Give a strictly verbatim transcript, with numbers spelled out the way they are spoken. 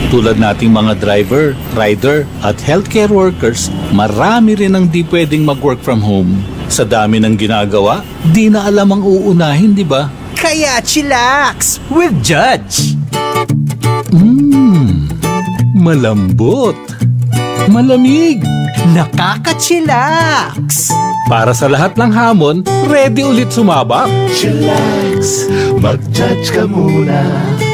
Tulad nating mga driver, rider, at healthcare workers, marami rin ang di pwedeng mag-work from home. Sa dami ng ginagawa, di na alam ang uunahin, di ba? Kaya Chillax with Judge. Mmm, malambot, malamig, nakaka-chillax. Para sa lahat ng hamon, ready ulit sumabak. Chillax, mag-judge ka muna.